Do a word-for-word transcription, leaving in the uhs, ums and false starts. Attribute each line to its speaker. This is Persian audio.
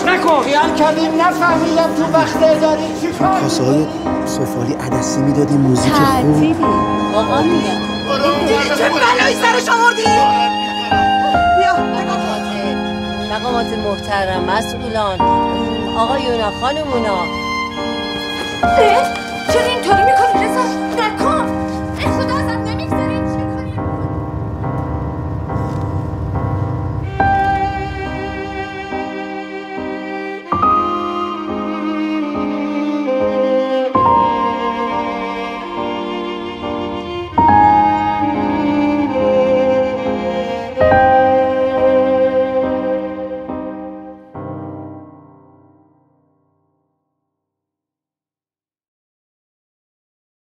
Speaker 1: تلاش نکن.
Speaker 2: خیال کردیم نفهمیدم تو وقت اداری چی کار
Speaker 3: کاسه های سفالی عدسی میدادیم موزیک خوب.
Speaker 4: تعطیلی واقعا میگم.
Speaker 5: چه بلایی سرش آوردی؟ بیا
Speaker 4: مقامات محترم، مسئولان، آقایونا، خانمونا.